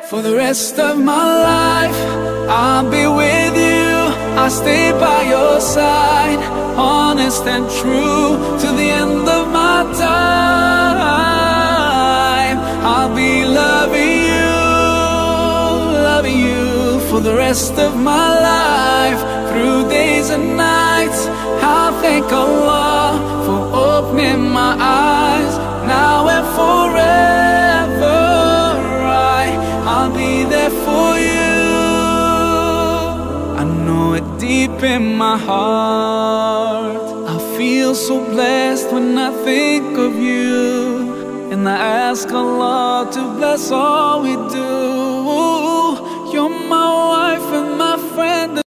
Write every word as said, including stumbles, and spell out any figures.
For the rest of my life, I'll be with you. I'll stay by your side, honest and true, to the end of my time. I'll be loving you, loving you for the rest of my life. Through days and nights, I'll thank Allah for opening my eyes. Now and forever, I, I'll be there for you. I know it deep in my heart. I feel so blessed when I think of you, and I ask Allah to bless all we do. You're my wife and my